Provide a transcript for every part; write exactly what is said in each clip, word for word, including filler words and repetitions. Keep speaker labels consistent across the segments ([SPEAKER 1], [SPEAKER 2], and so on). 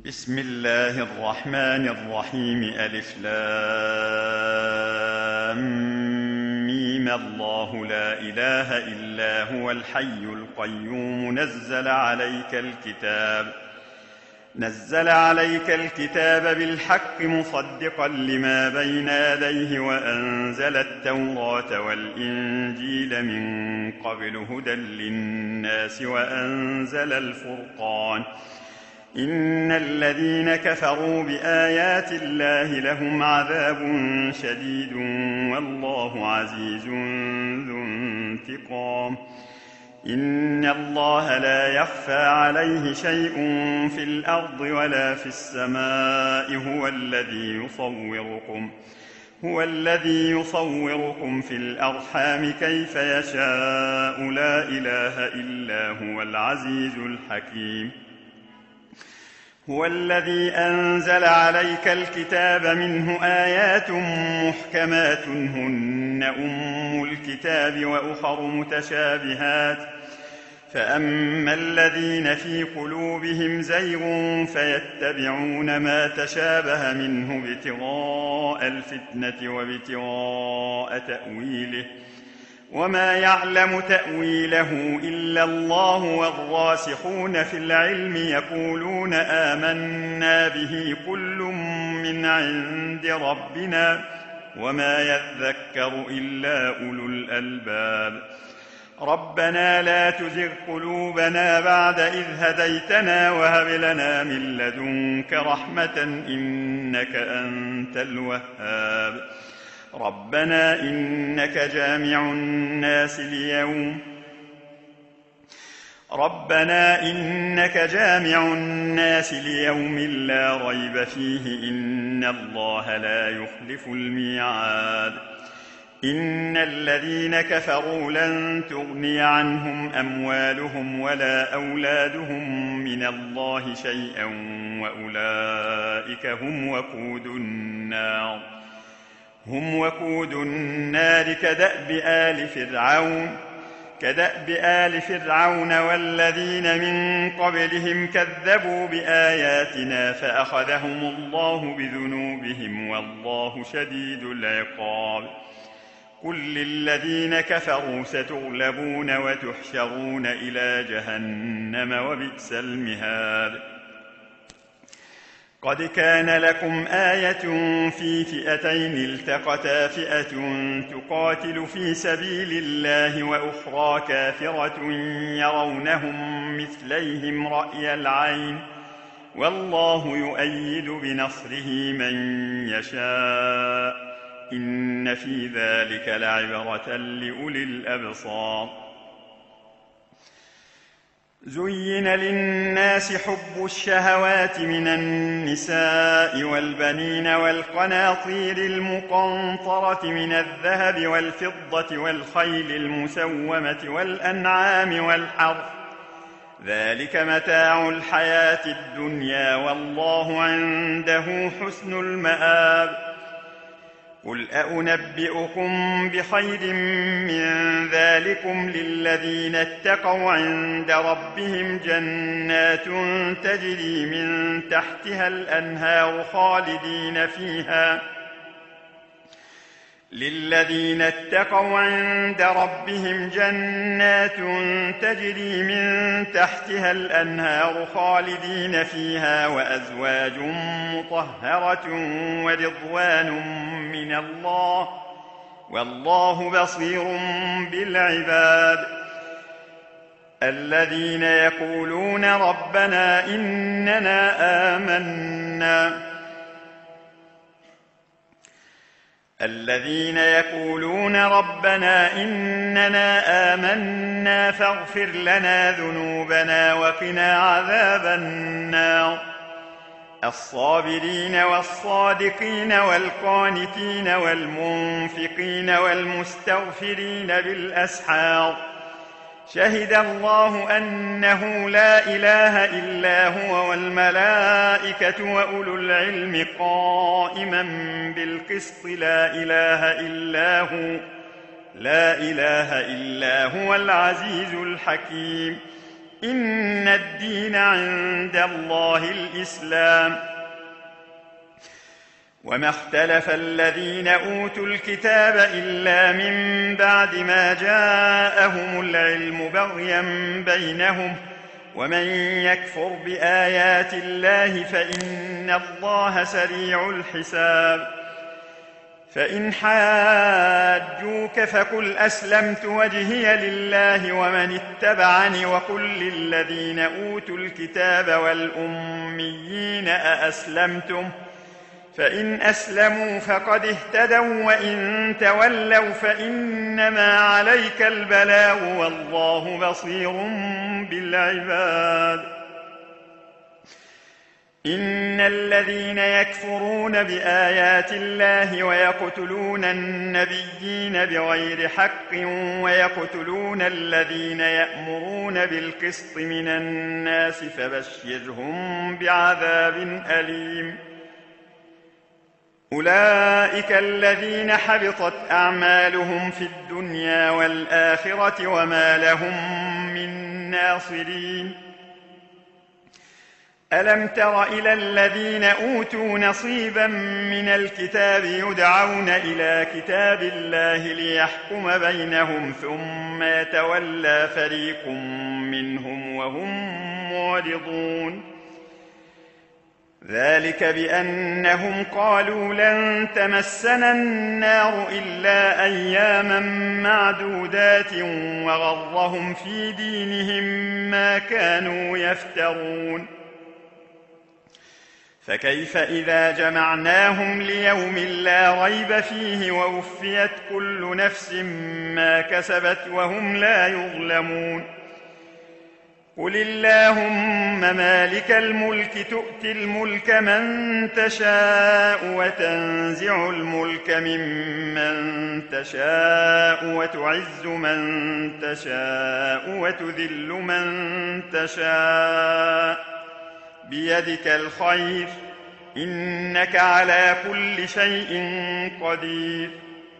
[SPEAKER 1] بسم الله الرحمن الرحيم. ألف لام ميم. الله لا إله إلا هو الحي القيوم. نزل عليك الكتاب نزل عليك الكتاب بالحق مصدقا لما بين يديه وأنزل التوراة والإنجيل من قبل هدى للناس وأنزل الفرقان. إن الذين كفروا بآيات الله لهم عذاب شديد والله عزيز ذو انتقام. إن الله لا يخفى عليه شيء في الأرض ولا في السماء. هو الذي يصوركم هو الذي يصوركم في الأرحام كيف يشاء. لا إله إلا هو العزيز الحكيم. هو الذي أنزل عليك الكتاب منه آيات محكمات هن أم الكتاب وأخر متشابهات. فأما الذين في قلوبهم زيغ فيتبعون ما تشابه منه ابتغاء الفتنة وابتغاء تأويله وما يعلم تأويله إلا الله والراسخون في العلم يقولون آمنا به كل من عند ربنا وما يذكر إلا أولو الألباب. ربنا لا تزغ قلوبنا بعد إذ هديتنا وهب لنا من لدنك رحمة إنك أنت الوهاب. ربنا إنك جامع الناس ليوم ربنا إنك جامع الناس ليوم لا ريب فيه إن الله لا يخلف الميعاد. إن الذين كفروا لن تغني عنهم أموالهم ولا أولادهم من الله شيئا وأولئك هم وقود النار هم وقود النار كدأب آل فرعون كدأب آل فرعون والذين من قبلهم كذبوا بآياتنا فأخذهم الله بذنوبهم والله شديد العقاب. قل للذين كفروا ستغلبون وتحشرون إلى جهنم وبئس المهاد. قد كان لكم آية في فئتين التقتا فئة تقاتل في سبيل الله وأخرى كافرة يرونهم مثليهم رأي العين والله يؤيد بنصره من يشاء. إن في ذلك لعبرة لأولي الأبصار. زين للناس حب الشهوات من النساء والبنين والقناطير المقنطرة من الذهب والفضة والخيل المسومة والأنعام والحرث ذلك متاع الحياة الدنيا والله عنده حسن المآب. قل أنبئكم بخير من ذلكم للذين اتقوا عند ربهم جنات تجري من تحتها الأنهار خالدين فيها للذين اتقوا عند ربهم جنات تجري من تحتها الأنهار خالدين فيها وأزواج مطهرة ورضوان من الله والله بصير بالعباد. الذين يقولون ربنا إننا آمنا الذين يقولون ربنا إننا آمنا فاغفر لنا ذنوبنا وقنا عذاب النار. الصابرين والصادقين والقانتين والمنفقين والمستغفرين بالأسحار. شهد الله أنه لا إله إلا هو والملائكة وأولو العلم قائما بالقسط. لا إله إلا هو لا إله إلا هو العزيز الحكيم. إن الدين عند الله الإسلام. وما اختلف الذين أوتوا الكتاب إلا من بعد ما جاءهم العلم بغيا بينهم، ومن يكفر بآيات الله فإن الله سريع الحساب. فإن حاجوك فقل أسلمت وجهي لله ومن اتبعني، وقل للذين أوتوا الكتاب والأميين أأسلمتم؟ فإن أسلموا فقد اهتدوا، وإن تولوا فإنما عليك البلاغ والله بصير بالعباد. إن الذين يكفرون بآيات الله ويقتلون النبيين بغير حق ويقتلون الذين يأمرون بالقسط من الناس فبشرهم بعذاب أليم. أولئك الذين حبطت أعمالهم في الدنيا والآخرة وما لهم من ناصرين. ألم تر إلى الذين أوتوا نصيبا من الكتاب يدعون إلى كتاب الله ليحكم بينهم ثم يتولى فريق منهم وهم معرضون؟ ذلك بأنهم قالوا لن تمسنا النار إلا أياما معدودات وغرهم في دينهم ما كانوا يفترون. فكيف إذا جمعناهم ليوم لا ريب فيه ووفيت كل نفس ما كسبت وهم لا يظلمون؟ قل اللهم مالك الملك تؤتي الملك من تشاء وتنزع الملك ممن تشاء وتعز من تشاء وتذل من تشاء بيدك الخير إنك على كل شيء قدير.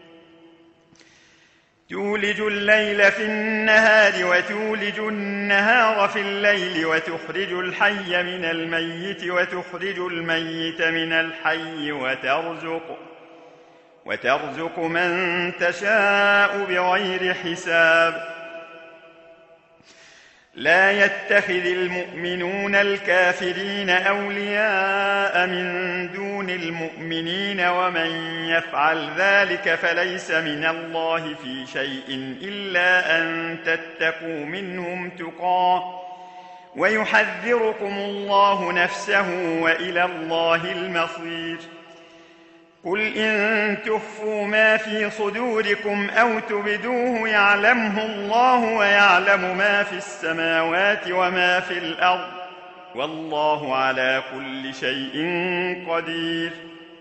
[SPEAKER 1] تولج الليل في النهار وتولج النهار في الليل وتخرج الحي من الميت وتخرج الميت من الحي وترزق وترزق من تشاء بغير حساب. لا يتخذ المؤمنون الكافرين أولياء من دون المؤمنين ومن يفعل ذلك فليس من الله في شيء إلا أن تتقوا منهم تقى ويحذركم الله نفسه وإلى الله المصير. قل إن تخفوا ما في صدوركم أو تبدوه يعلمه الله ويعلم ما في السماوات وما في الأرض والله على كل شيء قدير.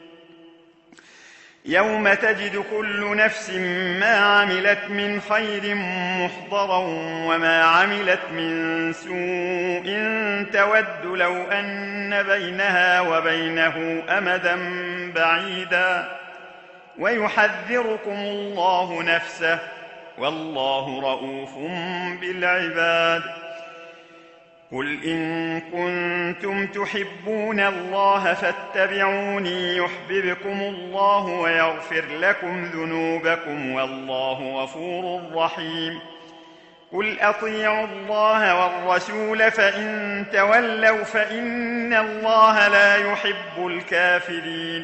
[SPEAKER 1] يوم تجد كل نفس ما عملت من خير محضرا وما عملت من سوء تود لو أن بينها وبينه أمدا بعيدا ويحذركم الله نفسه والله رؤوف بالعباد. قل إن كنتم تحبون الله فاتبعوني يحببكم الله ويغفر لكم ذنوبكم والله غفور رحيم. قل أطيعوا الله والرسول فإن تولوا فإن الله لا يحب الكافرين.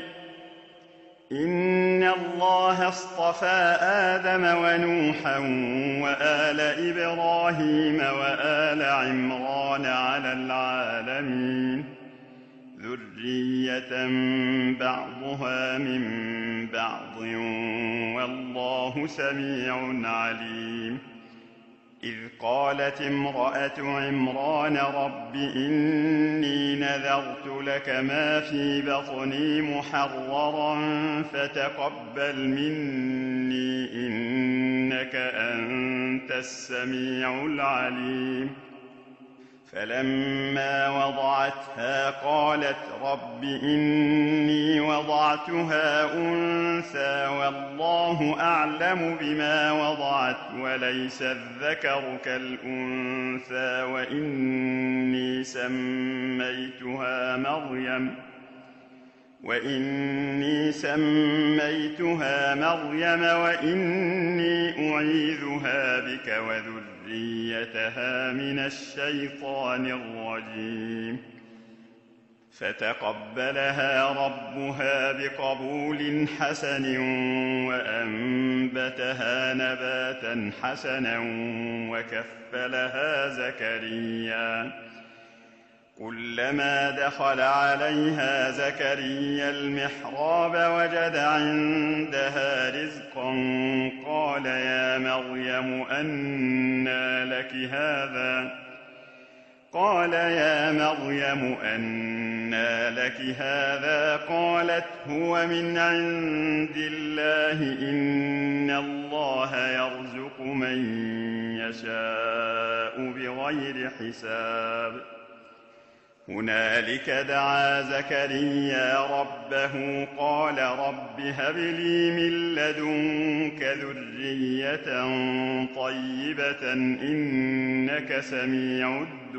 [SPEAKER 1] إن الله اصطفى آدم ونوحا وآل إبراهيم وآل عمران على العالمين ذرية بعضها من بعض والله سميع عليم. إذ قالت امرأة عمران رب إني نذرت لك ما في بطني محررا فتقبل مني إنك أنت السميع العليم. فلما وضعتها قالت رب إني وضعتها أنثى والله أعلم بما وضعت وليس الذكر كالأنثى وإني سميتها مريم وإني سميتها مريم وإني أعيذها بك وذريتها من الشيطان الرجيم فتقبلها ربها بقبول حسن وأنبتها نباتا حسنا وكفلها زكريا كلما دخل عليها زكريا المحراب وجد عندها رزقا قال يا مريم أنى لك هذا قال يا مريم أنى لك هذا قالت هو من عند الله إن الله يرزق من يشاء بغير حساب هنالك دعا زكريا ربه قال رب هب لي من لدنك ذرية طيبة إنك سميع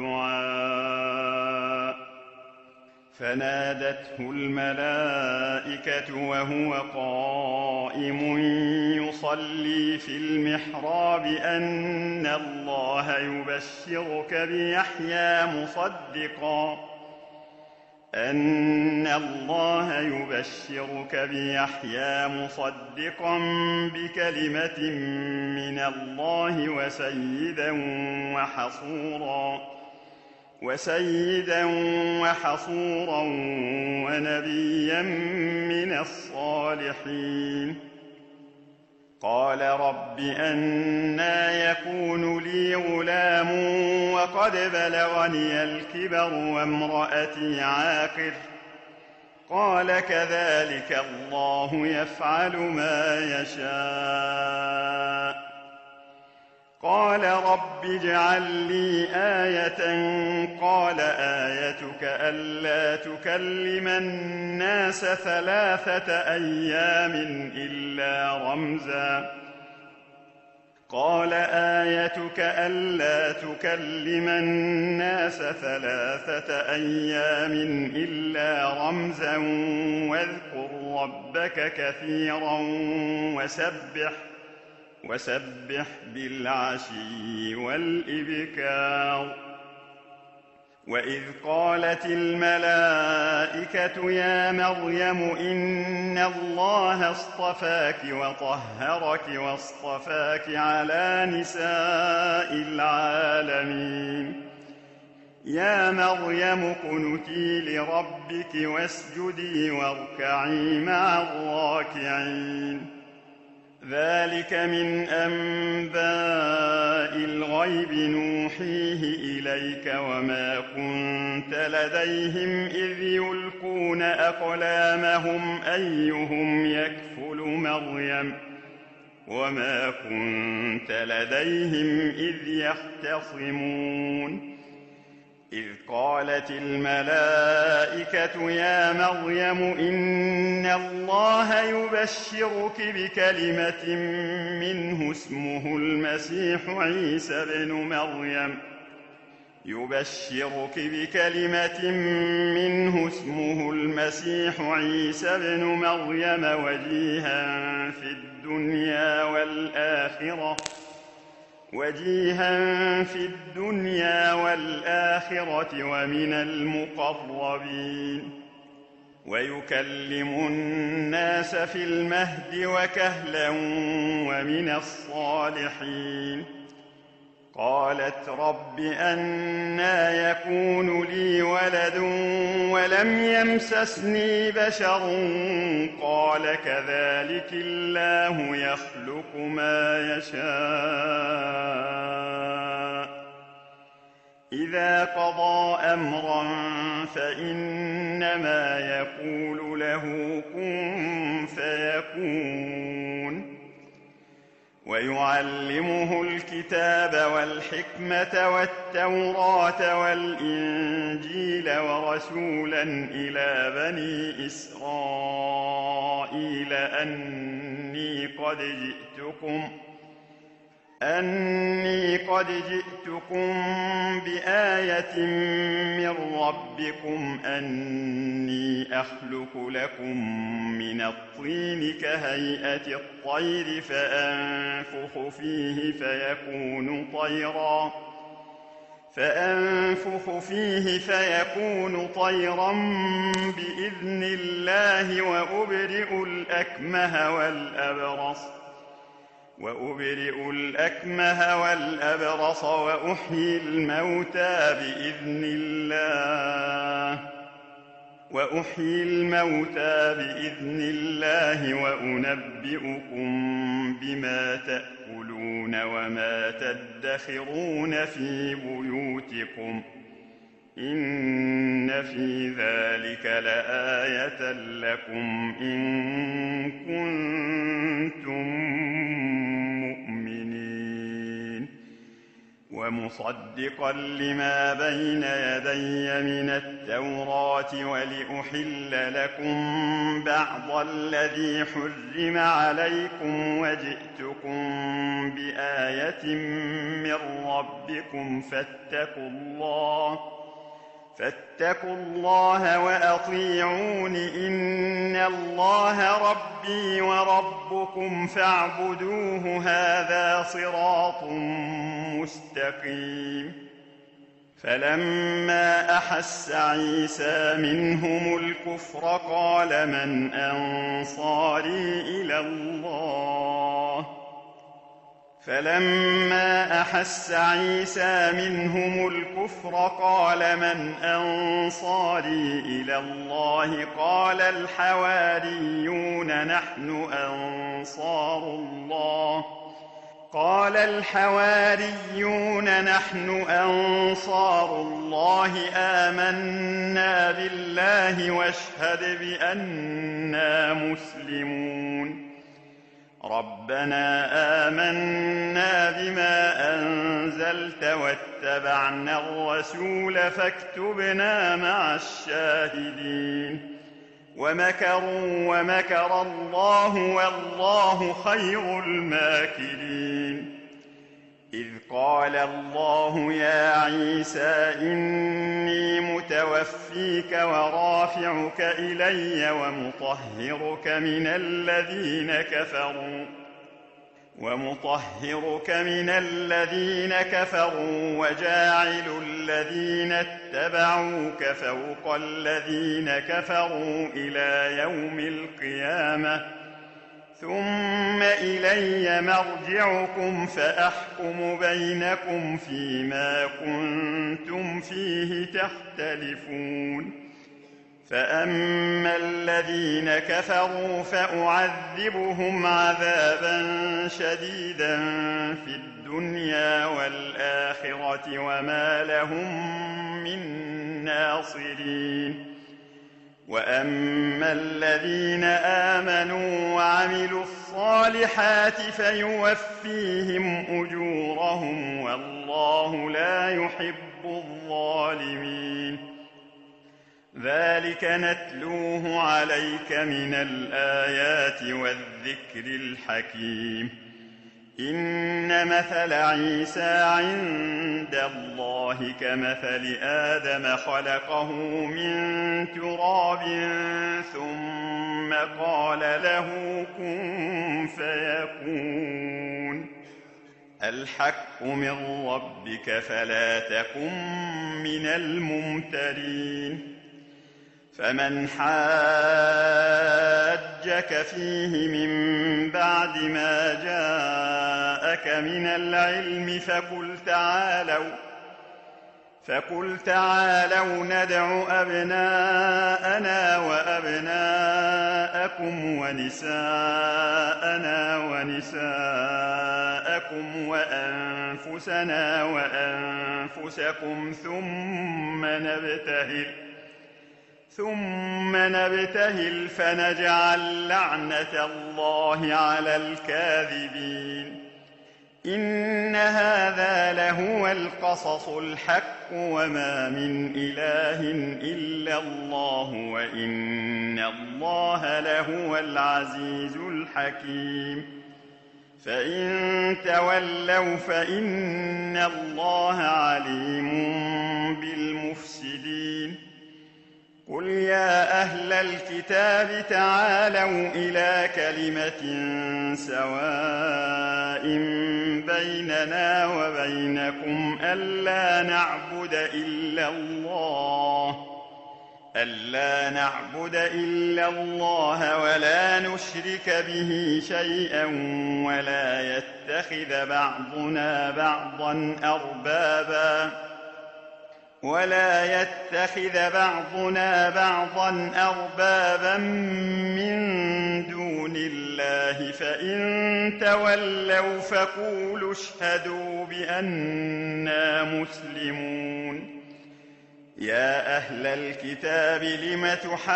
[SPEAKER 1] الدعاء فنادته الملائكة وهو قائم يصلي في المحراب أن الله يبشرك بيحيى مصدقا أن الله يبشرك بيحيى مصدقا بكلمة من الله وسيدا وحصورا وسيدا وحصورا ونبيا من الصالحين قال رب أنى يكون لي غلام وقد بلغني الكبر وامرأتي عاقر قال كذلك الله يفعل ما يشاء قال رب اجعل لي آية قال آيتك ألا تكلم الناس ثلاثة أيام إلا رمزا قال آيتك ألا تكلم الناس ثلاثة أيام إلا رمزا واذكر ربك كثيرا وسبح وسبح بالعشي والإبكار وإذ قالت الملائكة يا مريم إن الله اصطفاك وطهرك واصطفاك على نساء العالمين يا مريم اقنتي لربك واسجدي واركعي مع الراكعين ذلك من أنباء الغيب نوحيه إليك وما كنت لديهم إذ يلقون أقلامهم أيهم يكفل مريم وما كنت لديهم إذ يختصمون إذ قالت الملائكة يا مريم إن الله يبشرك بكلمة منه اسمه المسيح عيسى بن مريم يبشرك بكلمة منه اسمه المسيح عيسى بن مريم وجيها في الدنيا والآخرة وجيها في الدنيا والآخرة ومن المقربين ويكلم الناس في المهد وكهلا ومن الصالحين قالت رب أنى يكون لي ولد ولم يمسسني بشر قال كذلك الله يخلق ما يشاء إذا قضى أمرا فإنما يقول له كن فيكون ويعلمه الكتاب والحكمة والتوراة والإنجيل ورسولا إلى بني إسرائيل أني قد جئتكم أني قد جئتكم بآية من ربكم أني أخلق لكم من الطين كهيئة الطير فأنفخ فيه فيكون طيرا فأنفخ فيه فيكون طيرا بإذن الله وأبرئ الأكمه والأبرص وأبرئ الأكمه والأبرص وأحيي الموتى بإذن الله وأحيي الموتى بإذن الله وأنبئكم بما تأكلون وما تدخرون في بيوتكم إن في ذلك لآية لكم إن كنتم ومصدقا لما بين يدي من التوراة ولأحل لكم بعض الذي حرم عليكم وجئتكم بآية من ربكم فاتقوا الله فاتقوا الله وأطيعون إن الله ربي وربكم فاعبدوه هذا صراط مستقيم. فلما أحس عيسى منهم الكفر قال من أنصاري إلى الله فلما أحس عيسى منهم الكفر قال من أنصاري إلى الله قال الحواريون نحن أنصار الله قال الحواريون نحن أنصار الله آمنا بالله واشهد بأننا مسلمون. ربنا آمنا بما أنزلت واتبعنا الرسول فاكتبنا مع الشاهدين. ومكروا ومكر الله والله خير الماكرين. إذ قال الله يا عيسى إني متوفيك ورافعك إلي ومطهرك من الذين كفروا ومطهرك من الذين كفروا وجاعل الذين اتبعوك فوق الذين كفروا إلى يوم القيامة ثم إلي مرجعكم فأحكم بينكم فيما كنتم فيه تختلفون. فأما الذين كفروا فأعذبهم عذابا شديدا في الدنيا والآخرة وما لهم من ناصرين. وأما الذين آمنوا وعملوا الصالحات فيوفيهم أجورهم والله لا يحب الظالمين. ذلك نتلوه عليك من الآيات والذكر الحكيم. إن مثل عيسى عند الله كمثل آدم خلقه من تراب ثم قال له كن فيكون. الحق من ربك فلا تكن من الممترين. فمن حاجك فيه من بعد ما جاءك من العلم فقل تعالوا فقل تعالوا ندع أبناءنا وأبناءكم ونساءنا ونساءكم وأنفسنا وأنفسكم ثم نبتهل ثم نبتهل فنجعل لعنة الله على الكاذبين. إن هذا لهو القصص الحق وما من إله إلا الله وإن الله لهو العزيز الحكيم فإن تولوا فإن الله عليم بالمفسدين قل يا أهل الكتاب تعالوا إلى كلمة سواء بيننا وبينكم ألا نعبد إلا الله ألا نعبد إلا الله ولا نشرك به شيئا ولا يتخذ بعضنا بعضا أربابا ولا يتخذ بعضنا بعضا أربابا من دون الله فإن تولوا فقولوا اشهدوا بأننا مسلمون يا أهل الكتاب لم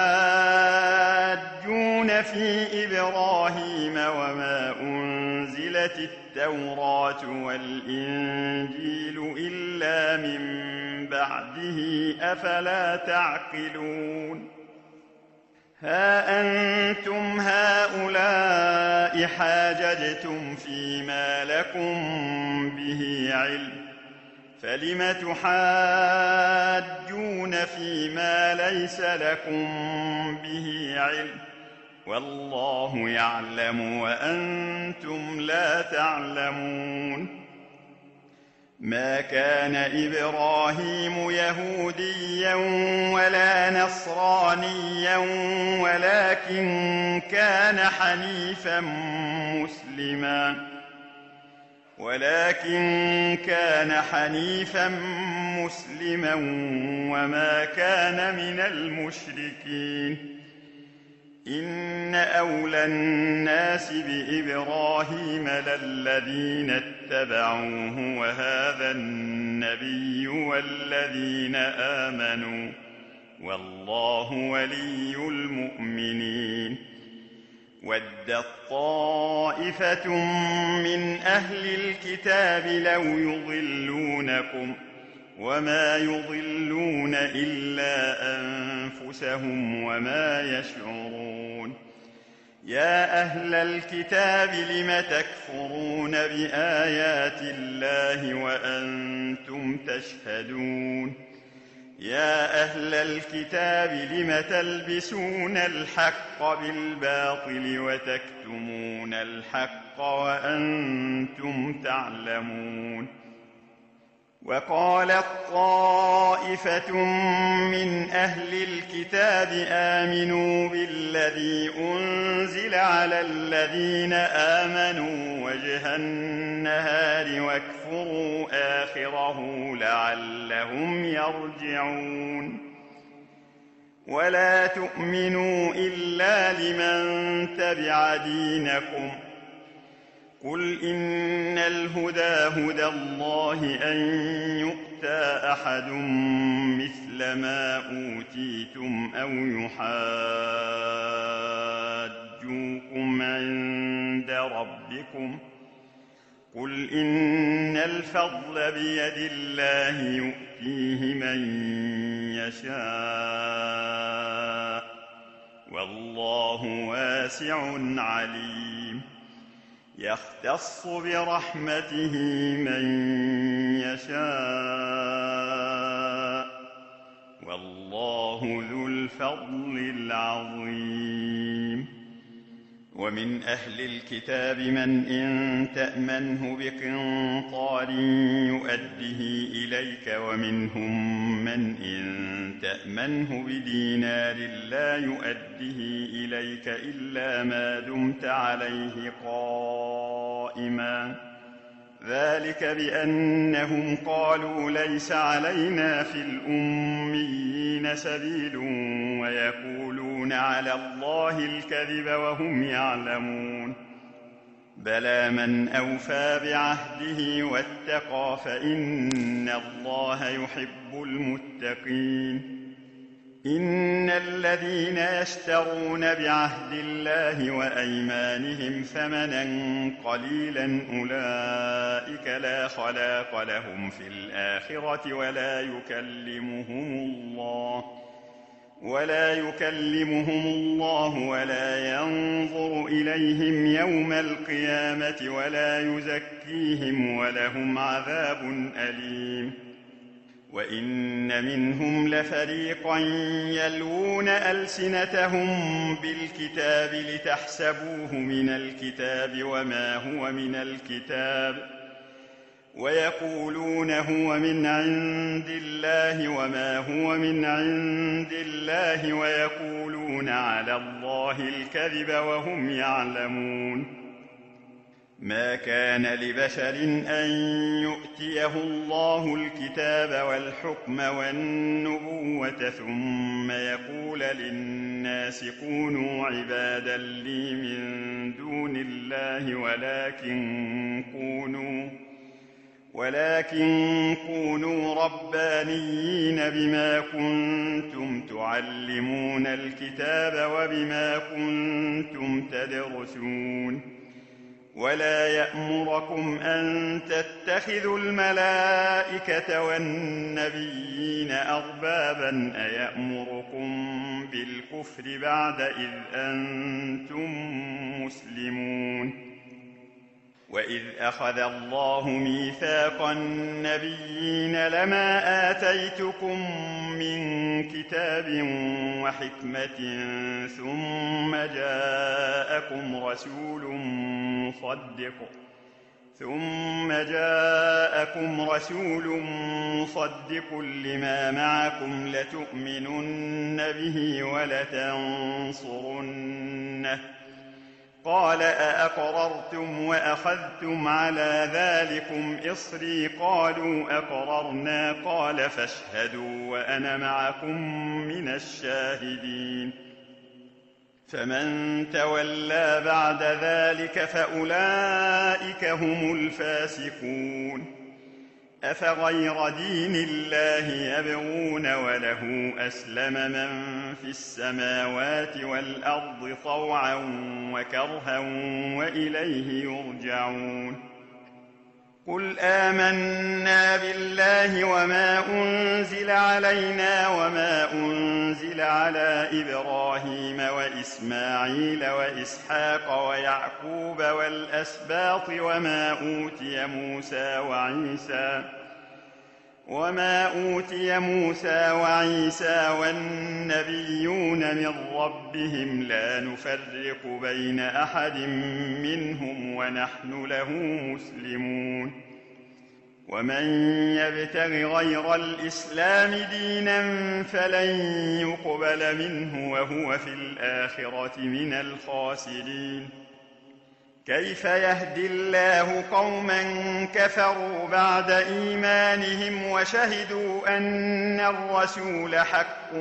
[SPEAKER 1] تحاجون في إبراهيم وما أنزلت التوراة والإنجيل إلا من بعده أفلا تعقلون ها أنتم هؤلاء حاججتم فيما لكم به علم فلم تحاجون فيما ليس لكم به علم والله يعلم وأنتم لا تعلمون ما كان إبراهيم يهوديا ولا نصرانيا ولكن كان حنيفا مسلما ولكن كان حنيفا مسلما وما كان من المشركين إن أولى الناس بإبراهيم للذين اتبعوه وهذا النبي والذين آمنوا والله ولي المؤمنين ودت طائفة من أهل الكتاب لو يضلونكم وما يضلون إلا أنفسهم وما يشعرون يا أهل الكتاب لم تكفرون بآيات الله وأنتم تشهدون يا أهل الكتاب لم تلبسون الحق بالباطل وتكتمون الحق وأنتم تعلمون وقالت طائفة من أهل الكتاب آمنوا بالذي أنزل على الذين آمنوا وجه النهار واكفروا آخره لعلهم يرجعون ولا تؤمنوا إلا لمن تبع دينكم قل إن الهدى هدى الله أن يؤتى أحد مثل ما أوتيتم أو يحاجوكم عند ربكم قل إن الفضل بيد الله يؤتيه من يشاء والله واسع عليم يختص برحمته من يشاء والله ذو الفضل العظيم ومن أهل الكتاب من إن تأمنه بقنطار يؤده إليك ومنهم من إن تأمنه بدينار لا يؤده إليك إلا ما دمت عليه قائما ذلك بأنهم قالوا ليس علينا في الأميين سبيل ويقولون على الله الكذب وهم يعلمون بلى من أوفى بعهده واتقى فإن الله يحب المتقين إن الذين يشترون بعهد الله وأيمانهم ثمنا قليلا أولئك لا خلاق لهم في الآخرة ولا يكلمهم الله ولا يكلمهم الله ولا ينظر إليهم يوم القيامة ولا يزكيهم ولهم عذاب أليم. وإن منهم لفريقا يلوون ألسنتهم بالكتاب لتحسبوه من الكتاب وما هو من الكتاب ويقولون هو من عند الله وما هو من عند الله ويقولون على الله الكذب وهم يعلمون. ما كان لبشر أن يؤتيه الله الكتاب والحكم والنبوة ثم يقول للناس كونوا عبادا لي من دون الله ولكن كونوا ولكن كونوا ربانيين بما كنتم تعلمون الكتاب وبما كنتم تدرسون. ولا يأمركم أن تتخذوا الملائكة والنبيين أربابا أيأمركم بالكفر بعد إذ أنتم مسلمون. وإذ أخذ الله ميثاق النبيين لما آتيتكم من كتاب وحكمة ثم جاءكم رسول مصدق ثم جاءكم رسول مصدق لما معكم لتؤمنن به ولتنصرنه قال أأقررتم وأخذتم على ذلكم إصري قالوا أقررنا قال فاشهدوا وأنا معكم من الشاهدين. فمن تولى بعد ذلك فأولئك هم الفاسقون. أفغير دين الله يبغون وله أسلم من في السماوات والأرض طوعا وكرها وإليه يرجعون. قل آمنا بالله وما أنزل علينا وما أنزل على إبراهيم وإسماعيل وإسحاق ويعقوب والأسباط وما أوتي موسى وعيسى وما أوتي موسى وعيسى والنبيون من ربهم لا نفرق بين أحد منهم ونحن له مسلمون. ومن يبتغ غير الإسلام دينا فلن يقبل منه وهو في الآخرة من الخاسرين. كيف يهدي الله قوما كفروا بعد إيمانهم وشهدوا أن الرسول حق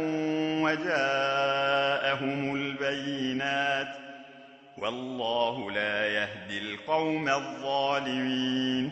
[SPEAKER 1] وجاءهم البينات والله لا يهدي القوم الظالمين.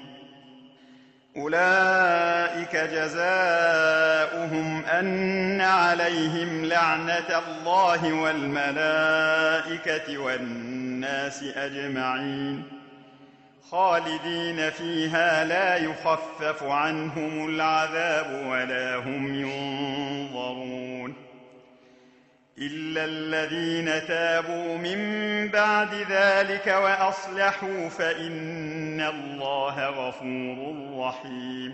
[SPEAKER 1] أولئك جزاؤهم أن عليهم لعنة الله والملائكة والناس أجمعين خالدين فيها لا يخفف عنهم العذاب ولا هم ينظرون إلا الذين تابوا من بعد ذلك وأصلحوا فإن الله غفور رحيم.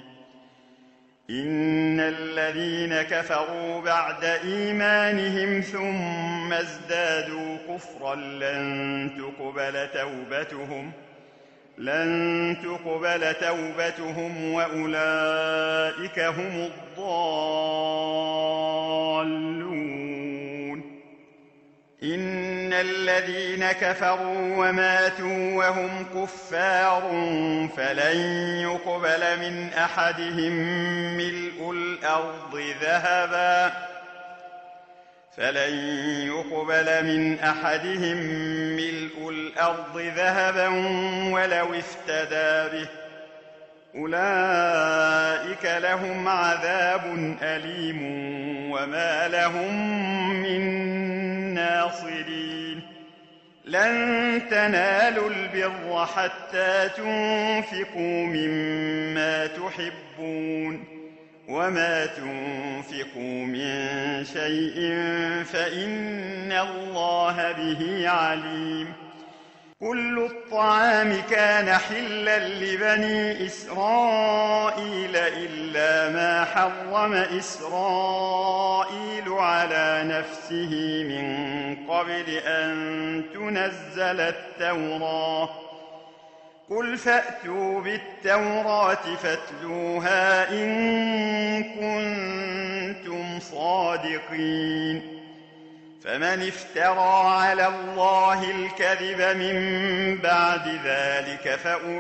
[SPEAKER 1] إن الذين كفروا بعد إيمانهم ثم ازدادوا كفرا لن تقبل توبتهم لن تقبل توبتهم وأولئك هم الضالون. إن الذين كفروا وماتوا وهم كفار فلن يقبل من أحدهم ملء الأرض ذهبا فلن يقبل من أحدهم ملء الأرض ذهبا ولو افتدى به أولئك لهم عذاب أليم وما لهم من ناصرين. لن تنالوا البر حتى تنفقوا مما تحبون وما تنفقوا من شيء فإن الله به عليم. كل الطعام كان حلا لبني إسرائيل إلا ما حرم إسرائيل على نفسه من قبل أن تنزل التوراة. قل فأتوا بالتوراة فاتلوها إن كنتم صادقين. فمن افترى على الله الكذب من بعد ذلك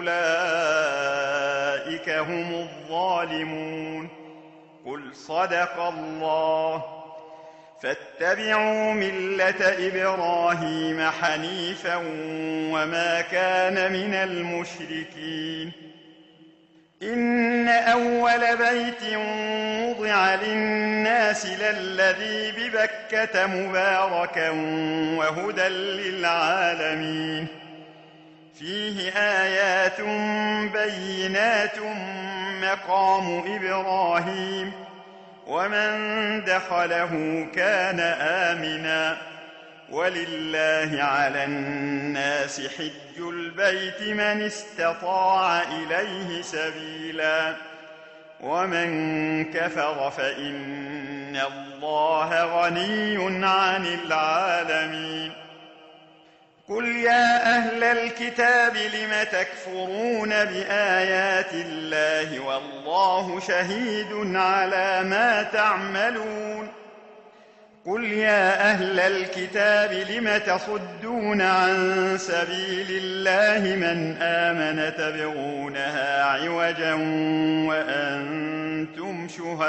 [SPEAKER 1] فأولئك هم الظالمون. قل صدق الله. فاتبعوا ملة إبراهيم حنيفا وما كان من المشركين. إن أول بيت وضع للناس للذي ببكة مباركا وهدى للعالمين. فيه آيات بينات مقام إبراهيم ومن دخله كان آمنا. ولله على الناس حج البيت من استطاع إليه سبيلا ومن كفر فإن الله غني عن العالمين. قل يا أهل الكتاب لم تكفرون بآيات الله والله شهيد على ما تعملون. قل يا أهل الكتاب لم تصدون عن سبيل الله من آمن تبغونها عوجا وأنتم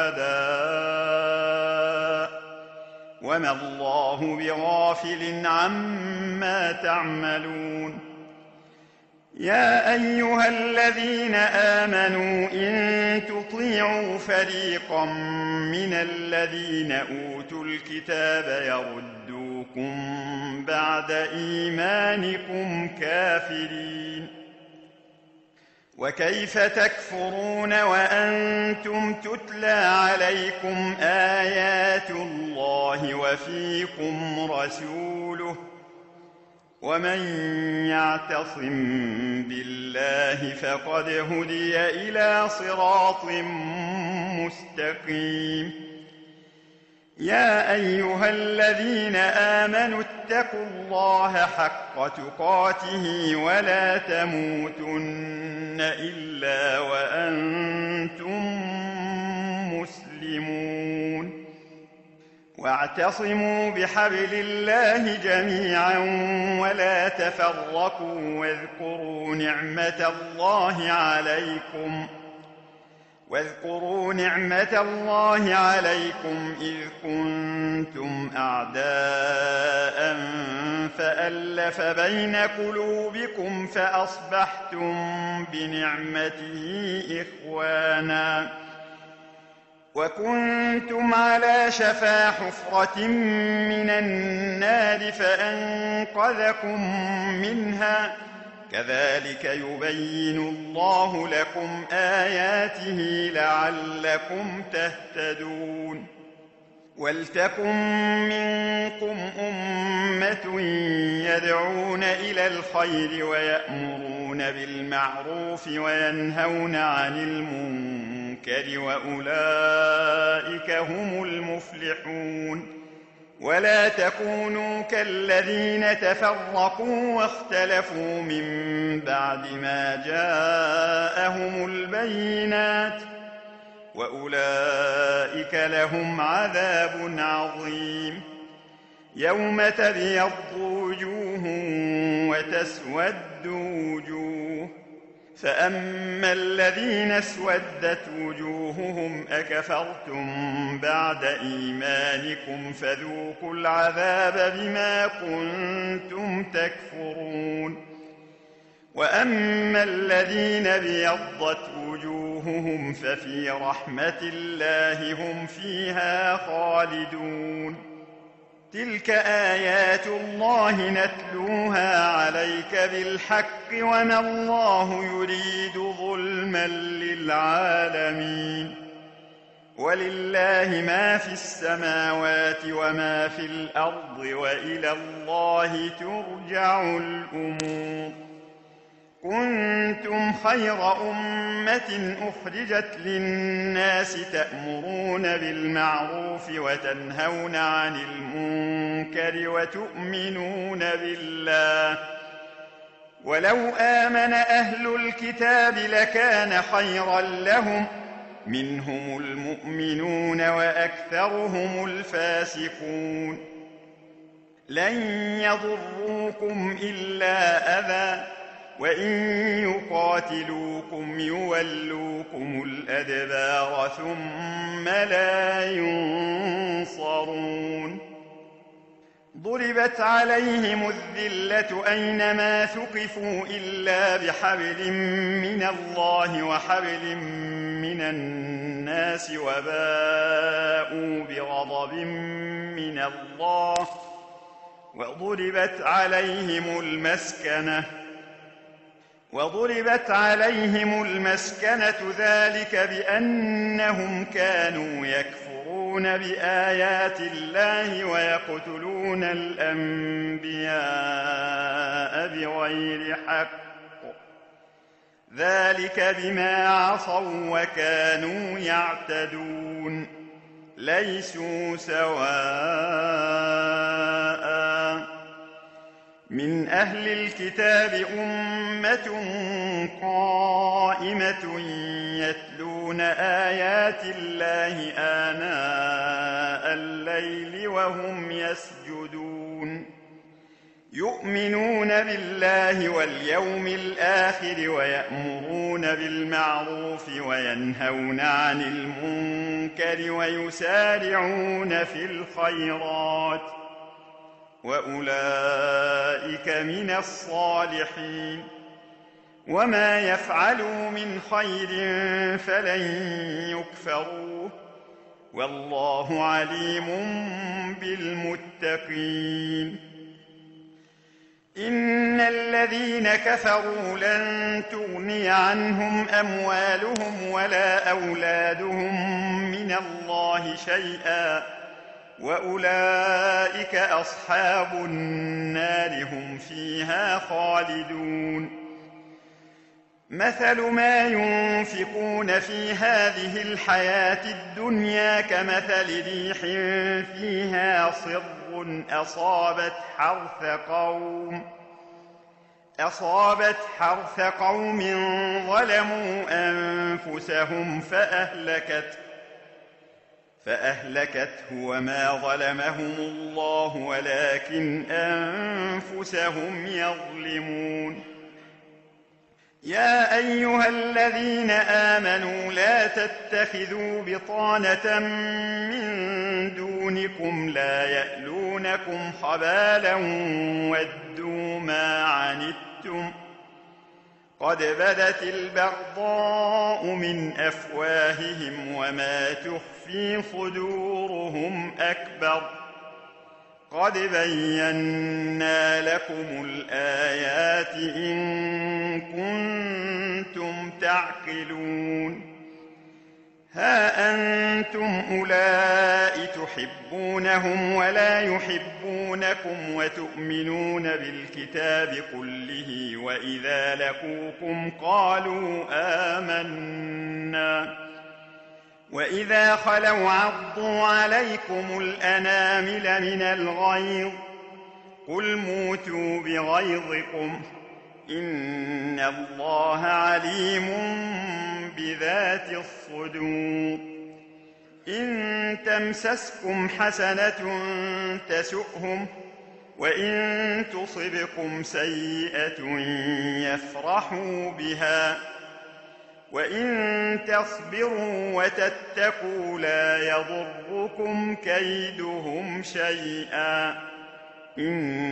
[SPEAKER 1] شهداء وما الله بغافل عما تعملون. يا أيها الذين آمنوا إن تطيعوا فريقا من الذين أوتوا الكتاب يردوكم بعد إيمانكم كافرين. وكيف تكفرون وأنتم تتلى عليكم آيات الله وفيكم رسوله ومن يعتصم بالله فقد هدي إلى صراط مستقيم. يا أيها الذين آمنوا اتقوا الله حق تقاته ولا تموتن إلا وأنتم مسلمون. واعتصموا بحبل الله جميعا ولا تفرقوا واذكروا نعمة الله عليكم واذكروا نعمة الله عليكم إذ كنتم أعداء فألف بين قلوبكم فأصبحتم بنعمته إخوانا وكنتم على شفا حفرة من النار فأنقذكم منها كذلك يبين الله لكم آياته لعلكم تهتدون. ولتكن منكم أمة يدعون إلى الخير ويأمرون بالمعروف وينهون عن المنكر وأولئك هم المفلحون. ولا تكونوا كالذين تفرقوا واختلفوا من بعد ما جاءهم البينات وأولئك لهم عذاب عظيم. يوم تبيض وجوه وتسود وجوه فأما الذين اسودت وجوههم أكفرتم بعد إيمانكم فذوقوا العذاب بما كنتم تكفرون. وأما الذين ابيضت وجوههم ففي رحمة الله هم فيها خالدون. تلك آيات الله نتلوها عليك بالحق وما الله يريد ظلما للعالمين. ولله ما في السماوات وما في الأرض وإلى الله ترجع الأمور. كنتم خير أمة أخرجت للناس تأمرون بالمعروف وتنهون عن المنكر وتؤمنون بالله. ولو آمن أهل الكتاب لكان خيرا لهم، منهم المؤمنون وأكثرهم الفاسقون. لن يضروكم إلا أذى، وإن يقاتلوكم يولوكم الأدبار ثم لا ينصرون. ضربت عليهم الذلة أينما ثقفوا إلا بحبل من الله وحبل من الناس وباءوا بغضب من الله وضربت عليهم المسكنة وضربت عليهم المسكنة ذلك بأنهم كانوا يكفرون بآيات الله ويقتلون الأنبياء بغير حق، ذلك بما عصوا وكانوا يعتدون. ليسوا سواء، من أهل الكتاب أمة قائمة يتلون آيات الله آناء الليل وهم يسجدون، يؤمنون بالله واليوم الآخر ويأمرون بالمعروف وينهون عن المنكر ويسارعون في الخيرات، وأولئك من الصالحين. وما يفعلوا من خير فلن يكفروه، والله عليم بالمتقين. إن الذين كفروا لن تغني عنهم أموالهم ولا أولادهم من الله شيئا، وأولئك أصحاب النار هم فيها خالدون. مثل ما ينفقون في هذه الحياة الدنيا كمثل ريح فيها صر أصابت حرث قوم أصابت حرث قوم ظلموا أنفسهم فأهلكته فأهلكته وما ظلمهم الله ولكن أنفسهم يظلمون. يا أيها الذين آمنوا لا تتخذوا بطانة من دونكم لا يألونكم خبالا ودوا ما عنتم قد بدت البغضاء من أفواههم وما تخفي صدورهم أكبر قد بينا لكم الآيات إن كنتم تعقلون. ها أنتم أولئك تحبونهم ولا يحبونكم وتؤمنون بالكتاب كله وإذا لقوكم قالوا آمنا وإذا خلوا عضوا عليكم الأنامل من الغيظ قل موتوا بغيظكم إن الله عليم بذات الصدور. إن تمسسكم حسنة تسؤهم وإن تصبكم سيئة يفرحوا بها وإن تصبروا وتتقوا لا يضركم كيدهم شيئا إن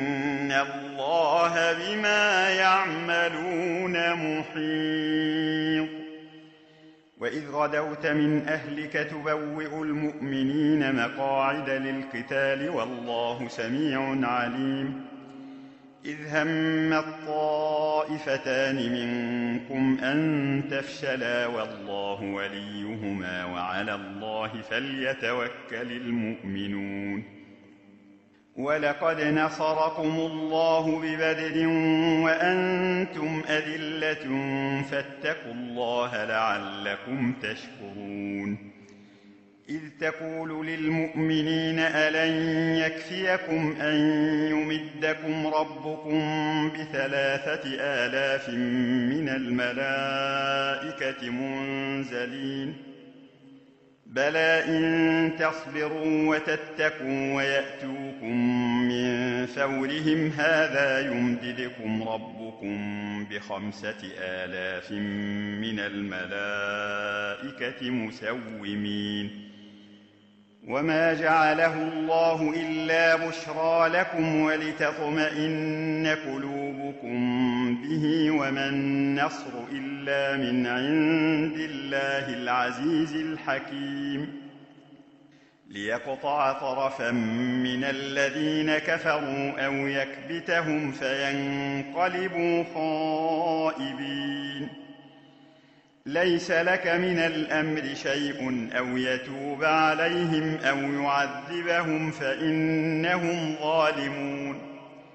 [SPEAKER 1] إن الله بما يعملون محيط. وإذ غدوت من أهلك تبوئ المؤمنين مقاعد للقتال والله سميع عليم. إذ هم الطائفتان منكم أن تفشلا والله وليهما وعلى الله فليتوكل المؤمنون. ولقد نصركم الله ببدر وأنتم أذلة فاتقوا الله لعلكم تشكرون. إذ تقول للمؤمنين ألن يكفيكم أن يمدكم ربكم بثلاثة آلاف من الملائكة منزلين بلى إن تصبروا وتتقوا ويأتوكم من فورهم هذا يمددكم ربكم بخمسة آلاف من الملائكة مسومين. وما جعله الله إلا بشرى لكم ولتطمئن قلوبكم به وما النصر إلا من عند الله العزيز الحكيم. ليقطع طرفا من الذين كفروا أو يكبتهم فينقلبوا خائبين. ليس لك من الأمر شيء أو يتوب عليهم أو يعذبهم فإنهم ظالمون.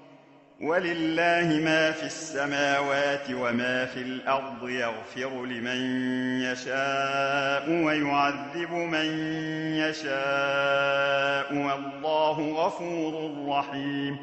[SPEAKER 1] ولله ما في السماوات وما في الأرض يغفر لمن يشاء ويعذب من يشاء والله غفور رحيم.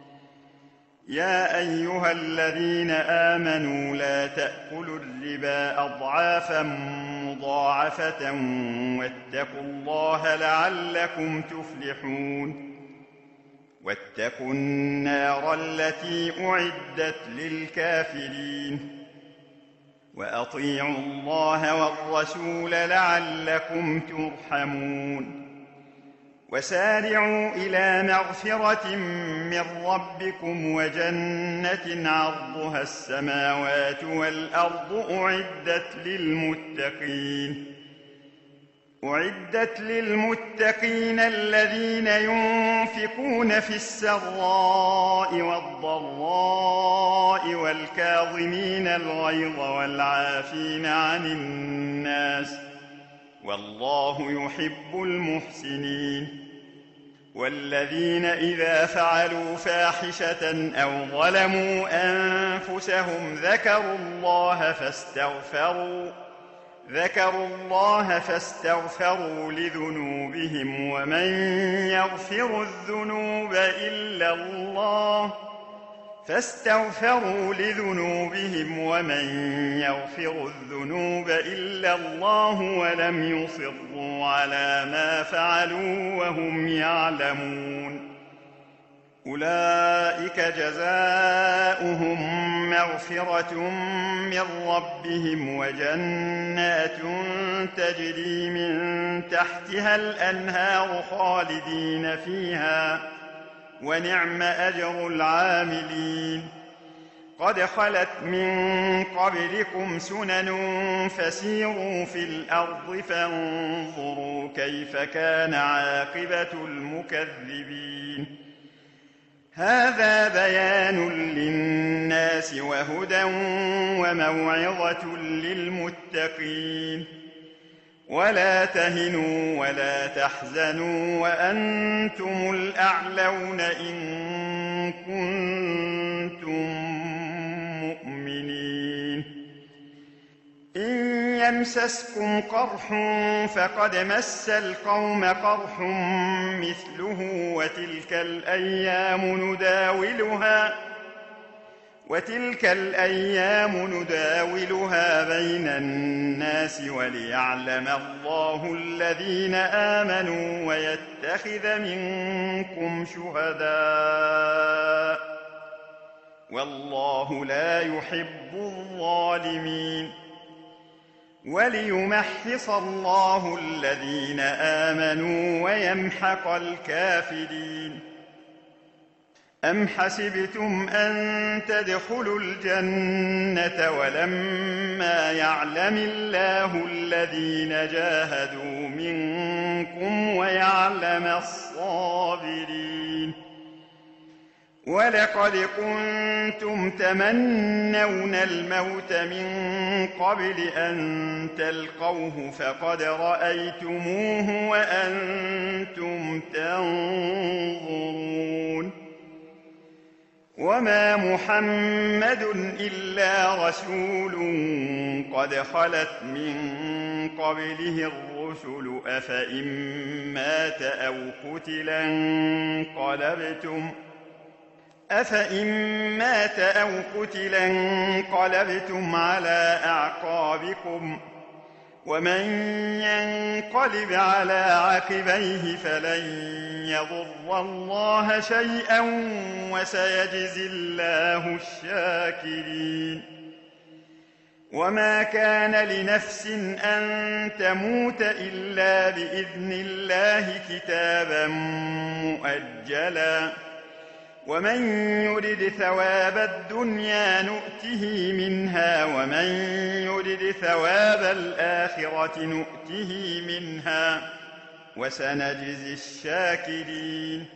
[SPEAKER 1] يا أيها الذين آمنوا لا تأكلوا الربا أضعافا مضاعفة واتقوا الله لعلكم تفلحون. واتقوا النار التي أعدت للكافرين. وأطيعوا الله والرسول لعلكم ترحمون. وسارعوا إلى مغفرة من ربكم وجنة عرضها السماوات والأرض أعدت للمتقين أعدت للمتقين الذين ينفقون في السراء والضراء والكاظمين الغيظ والعافين عن الناس والله يحب المحسنين. والذين إذا فعلوا فاحشة أو ظلموا أنفسهم ذكروا الله فاستغفروا ذكروا الله فاستغفروا لذنوبهم ومن يغفر الذنوب إلا الله فاستغفروا لذنوبهم ومن يغفر الذنوب إلا الله ولم يصروا على ما فعلوا وهم يعلمون. أولئك جزاؤهم مغفرة من ربهم وجنات تجري من تحتها الأنهار خالدين فيها ونعم أجر العاملين. قد خلت من قبلكم سنن فسيروا في الأرض فانظروا كيف كان عاقبة المكذبين. هذا بيان للناس وهدى وموعظة للمتقين. ولا تهنوا ولا تحزنوا وأنتم الأعلون إن كنتم مؤمنين. إن يمسسكم قرح فقد مس القوم قرح مثله وتلك الأيام نداولها وتلك الأيام نداولها بين الناس وليعلم الله الذين آمنوا ويتخذ منكم شهداء والله لا يحب الظالمين. وليمحص الله الذين آمنوا ويمحق الكافرين. أم حسبتم أن تدخلوا الجنة ولما يعلم الله الذين جاهدوا منكم ويعلم الصابرين ولقد كنتم تمنون الموت من قبل أن تلقوه فقد رأيتموه وأنتم تنظرون وما محمد إلا رسول قد خلت من قبله الرسل أفإن مات أو قتل انقلبتم أفإن مات أو قتل انقلبتم على أعقابكم ومن ينقلب على عقبيه فلن يضر الله شيئا وسيجزي الله الشاكرين وما كان لنفس أن تموت إلا بإذن الله كتابا مؤجلا ومن يرد ثواب الدنيا نؤته منها ومن يرد ثواب الآخرة نؤته منها وسنجزي الشاكرين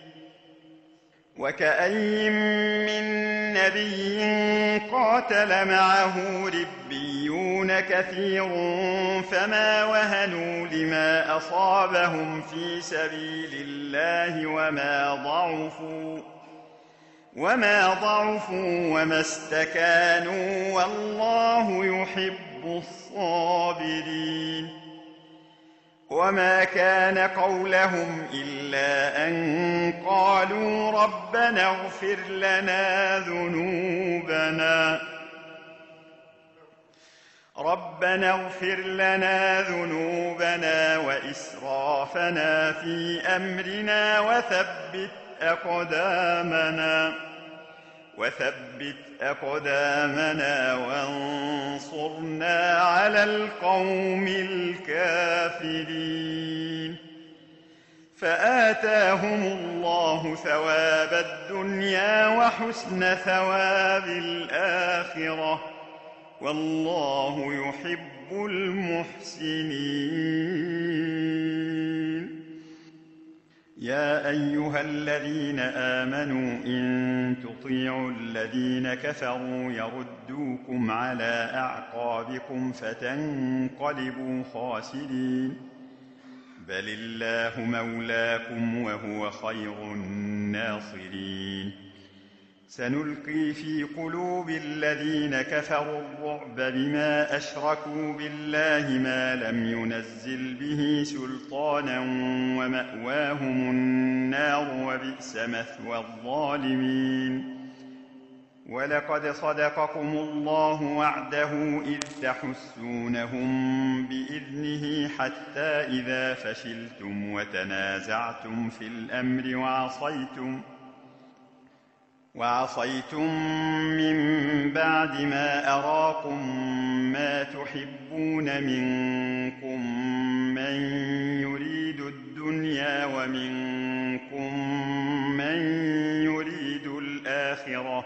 [SPEAKER 1] وكأين من نبي قاتل معه ربيون كثير فما وهنوا لما أصابهم في سبيل الله وما ضعفوا وما ضعفوا وما استكانوا والله يحب الصابرين وما كان قولهم إلا أن قالوا ربنا اغفر لنا ذنوبنا ربنا اغفر لنا ذنوبنا وإسرافنا في أمرنا وثبت أقدامنا وثبت أقدامنا وانصرنا على القوم الكافرين فآتاهم الله ثواب الدنيا وحسن ثواب الآخرة والله يحب المحسنين يا أيها الذين آمنوا إن تطيعوا الذين كفروا يردوكم على أعقابكم فتنقلبوا خاسرين بل الله مولاكم وهو خير الناصرين سنلقي في قلوب الذين كفروا الرعب بما أشركوا بالله ما لم ينزل به سلطانا ومأواهم النار وبئس مثوى الظالمين ولقد صدقكم الله وعده إذ تحسونهم بإذنه حتى إذا فشلتم وتنازعتم في الأمر وعصيتم وعصيتم من بعد ما أراكم ما تحبون منكم من يريد الدنيا ومنكم من يريد الآخرة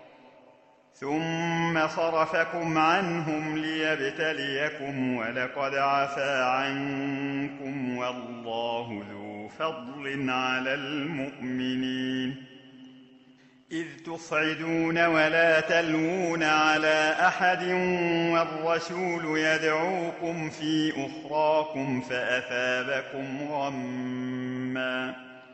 [SPEAKER 1] ثم صرفكم عنهم ليبتليكم ولقد عفا عنكم والله ذو فضل على المؤمنين إذ تصعدون ولا تلوون على أحد والرسول يدعوكم في أخراكم فأثابكم غما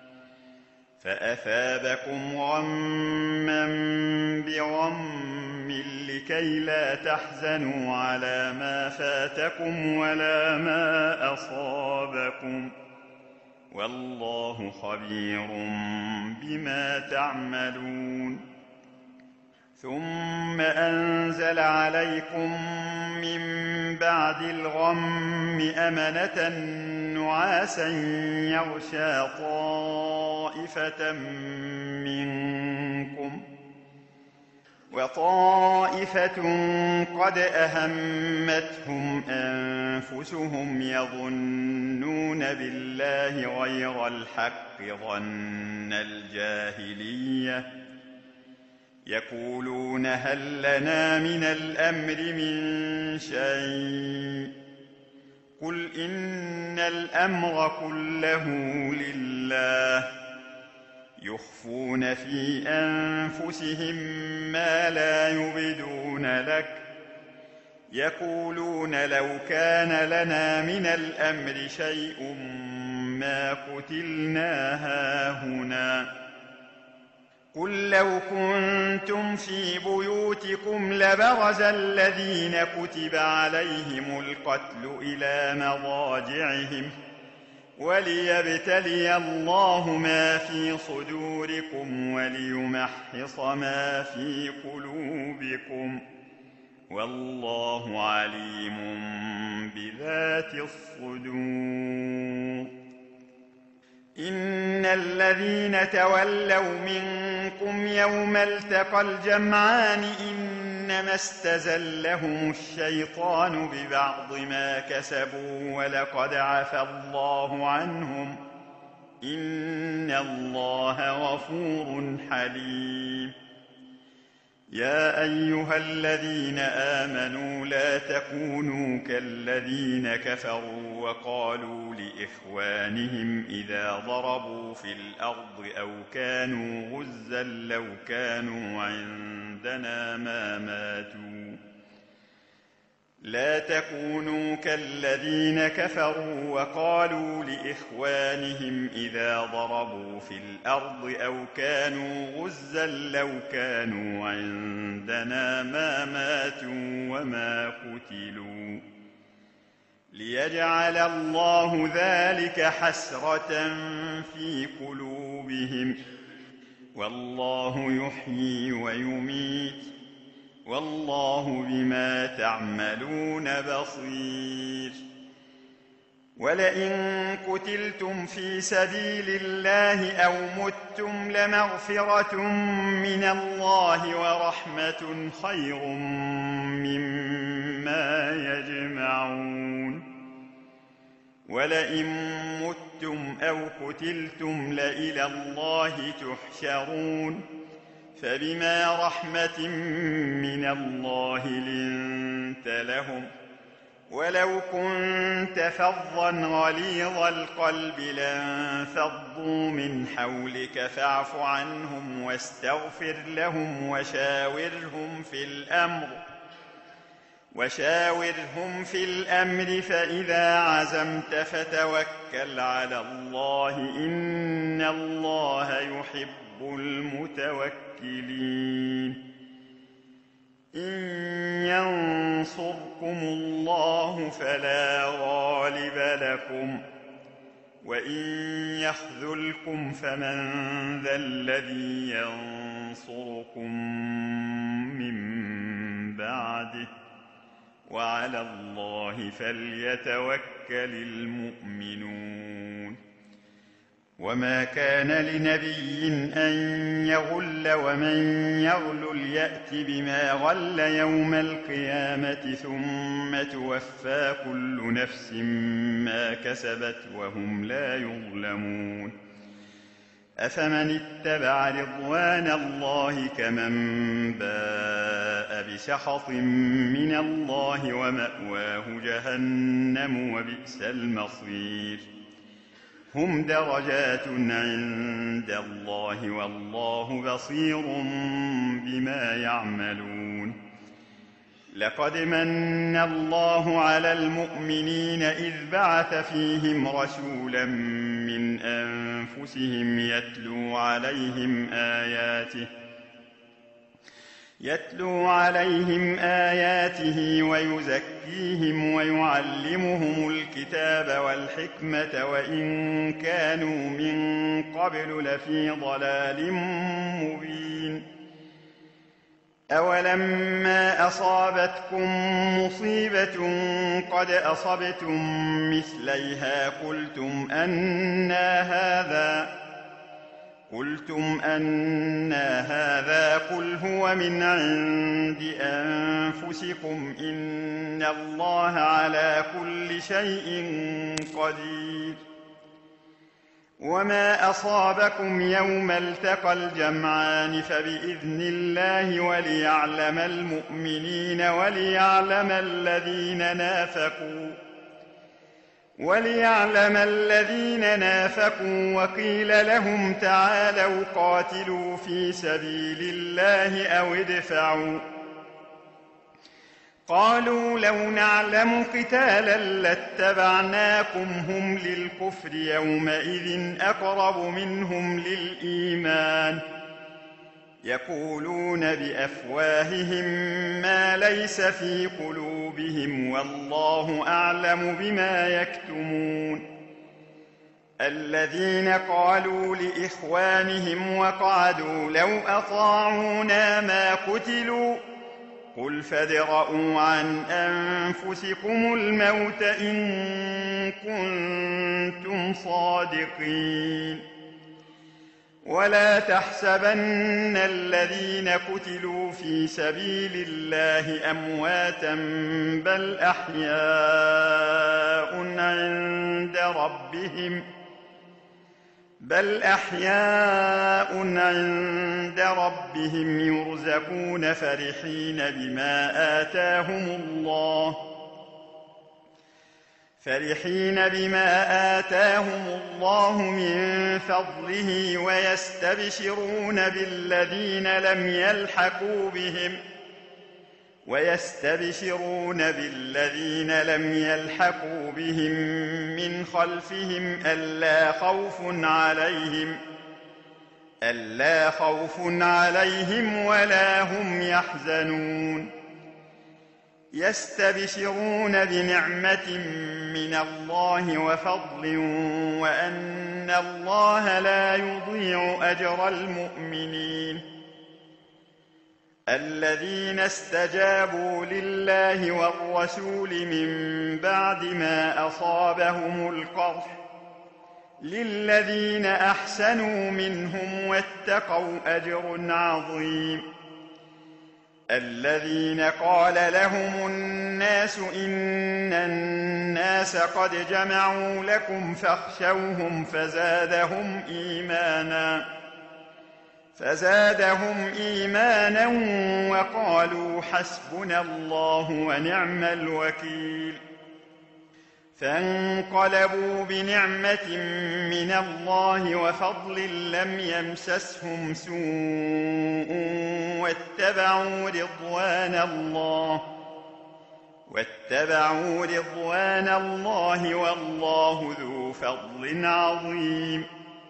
[SPEAKER 1] فأثابكم غما بغم لكي لا تحزنوا على ما فاتكم ولا ما أصابكم والله خبير بما تعملون ثم أنزل عليكم من بعد الغم أمنة نعاسا يغشى طائفة منكم وطائفة قد أهمتهم أنفسهم يظنون بالله غير الحق ظن الجاهلية يقولون هل لنا من الأمر من شيء قل إن الأمر كله لله يخفون في أنفسهم ما لا يبدون لك يقولون لو كان لنا من الأمر شيء ما قتلنا هاهنا قل لو كنتم في بيوتكم لبرز الذين كتب عليهم القتل إلى مضاجعهم وليبتلي الله ما في صدوركم وليمحص ما في قلوبكم والله عليم بذات الصدور إن الذين تولوا منكم يوم التقى الجمعان إنما استزلهم الشيطان ببعض ما كسبوا ولقد عفى الله عنهم إن الله غفور حليم يا أيها الذين آمنوا لا تكونوا كالذين كفروا وقالوا لإخوانهم إذا ضربوا في الأرض أو كانوا غزا لو كانوا عندنا ما ماتوا لا تكونوا كالذين كفروا وقالوا لإخوانهم إذا ضربوا في الأرض أو كانوا غزا لو كانوا عندنا ما ماتوا وما قتلوا ليجعل الله ذلك حسرة في قلوبهم والله يحيي ويميت والله بما تعملون بصير ولئن قتلتم في سبيل الله أو متم لمغفرة من الله ورحمة خير مما يجمعون ولئن متم أو قتلتم لإلى الله تحشرون فبما رحمة من الله لنت لهم ولو كنت فظا غليظ القلب لانفضوا من حولك فاعف عنهم واستغفر لهم وشاورهم في الأمر وشاورهم في الأمر فإذا عزمت فتوكل على الله إن الله يحب المتوكلين إن ينصركم الله فلا غالب لكم وإن يخذلكم فمن ذا الذي ينصركم من بعده وعلى الله فليتوكل المؤمنون وما كان لنبي أن يغل ومن يغلل يأت بما غل يوم القيامة ثم توفى كل نفس ما كسبت وهم لا يظلمون أفمن اتبع رضوان الله كمن باء بسخط من الله ومأواه جهنم وبئس المصير هم درجات عند الله والله بصير بما يعملون لقد من الله على المؤمنين إذ بعث فيهم رسولا من أنفسهم يتلو عليهم آياته يتلو عليهم آياته ويزكيهم ويعلمهم الكتاب والحكمة وإن كانوا من قبل لفي ضلال مبين أولما أصابتكم مصيبة قد أصبتم مثليها قلتم أنى هذا قلتم أنى هذا قل هو من عند أنفسكم إن الله على كل شيء قدير وما أصابكم يوم التقى الجمعان فبإذن الله وليعلم المؤمنين وليعلم الذين نافقوا وليعلم الذين نافقوا وقيل لهم تعالوا قاتلوا في سبيل الله أو ادفعوا قالوا لو نعلم قتالا لاتبعناكم هم للكفر يومئذ أقرب منهم للإيمان يقولون بأفواههم ما ليس في قلوبهم والله أعلم بما يكتمون الذين قالوا لإخوانهم وقعدوا لو أطاعونا ما قتلوا قل فادرءوا عن أنفسكم الموت إن كنتم صادقين ولا تحسبن الذين قتلوا في سبيل الله أمواتا بل أحياء عند ربهم بل أحياء عند ربهم يرزقون فرحين بما آتاهم الله فرحين بما آتاهم الله من فضله ويستبشرون بالذين لم يلحقوا بهم ويستبشرون بالذين لم يلحقوا بهم من خلفهم ألا خوف عليهم ألا خوف عليهم ولا هم يحزنون يستبشرون بنعمة من الله وفضل وأن الله لا يضيع أجر المؤمنين الذين استجابوا لله والرسول من بعد ما أصابهم القرح للذين أحسنوا منهم واتقوا أجر عظيم الذين قال لهم الناس إن الناس قد جمعوا لكم فاخشوهم فزادهم إيمانا فزادهم إيمانا وقالوا حسبنا الله ونعم الوكيل فانقلبوا بنعمة من الله وفضل لم يمسسهم سوء واتبعوا رضوان الله واتبعوا رضوان الله والله ذو فضل عظيم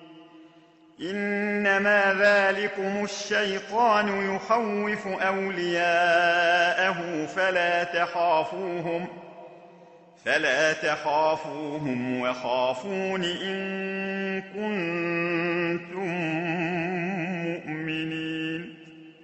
[SPEAKER 1] إنما ذلكم الشيطان يخوف أولياءه فلا تخافوهم فلا تخافوهم وخافون إن كنتم مؤمنين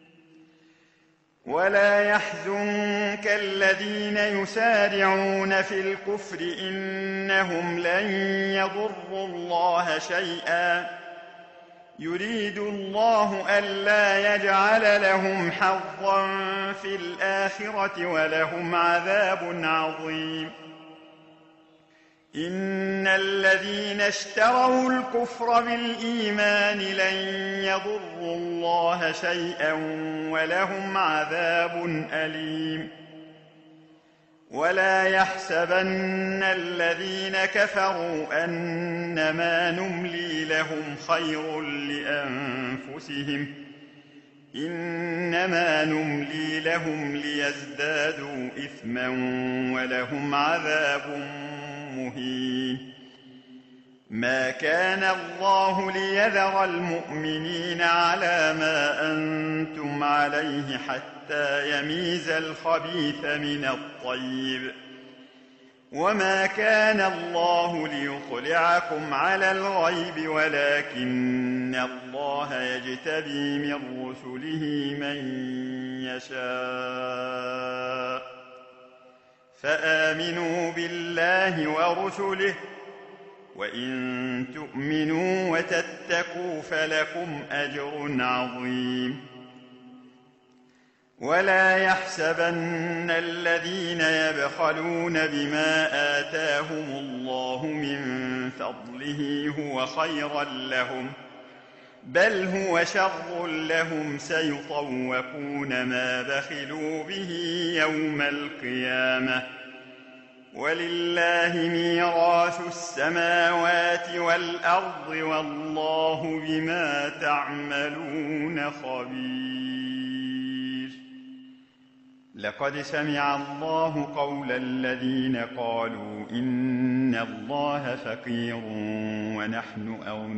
[SPEAKER 1] ولا يحزنك الذين يسارعون في الكفر إنهم لن يضروا الله شيئا يريد الله ألا يجعل لهم حظا في الآخرة ولهم عذاب عظيم إن الذين اشتروا الكفر بالإيمان لن يضروا الله شيئا ولهم عذاب أليم ولا يحسبن الذين كفروا أنما نملي لهم خير لأنفسهم إنما نملي لهم ليزدادوا إثما ولهم عذاب مهين ما كان الله ليذر المؤمنين على ما أنتم عليه حتى يميز الخبيث من الطيب وما كان الله ليطلعكم على الغيب ولكن الله يجتبي من رسله من يشاء فآمنوا بالله ورسله وإن تؤمنوا وتتقوا فلكم أجر عظيم ولا يحسبن الذين يبخلون بما آتاهم الله من فضله هو خيرا لهم، بل هو شر لهم، سيطوقون ما بخلوا به يوم القيامة. ولله ميراث السماوات والأرض والله بما تعملون خبير. لقد سمع الله قول الذين قالوا إن الله فقير ونحن